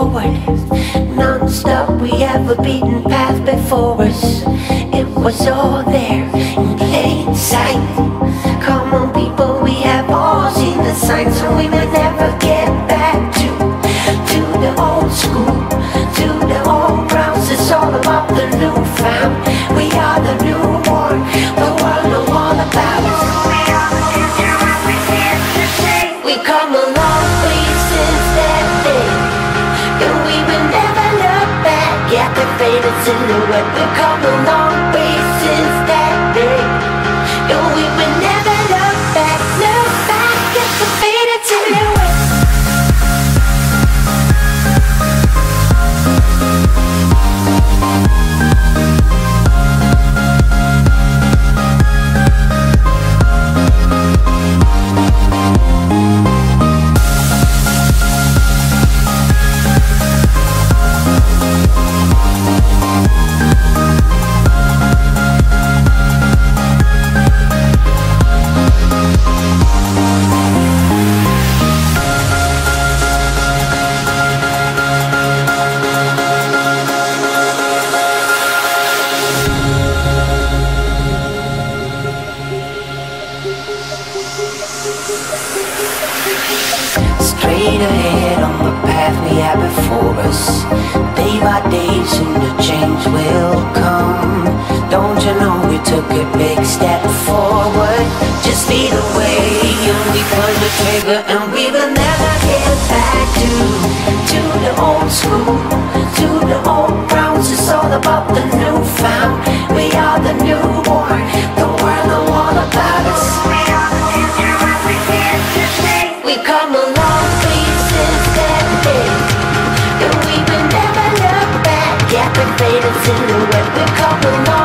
forward, non-stop. We have a beaten path before us. It was all there in plain sight. Come on people, we have all seen the signs, so we may never get back to the old school, to the old grounds. It's all about the newfound. We are the newborn, the world know all about us. We are the future and we're here to stay. We come a long way since that day, and we will never look back at the faded silhouette. We come a long way since that day, and we will never look back at the faded silhouette. Straight ahead on the path we have before us. Day by day soon the change will come. Don't you know we took a big step forward? Just lead the way and we pull the trigger, and we will never get back to the old school, to the old grounds. It's all about the newfound. We are the newborn, the world know all about us. We are the future and we're here to stay. We come a long way since that day, and we will never look back at the faded silhouette. We come a long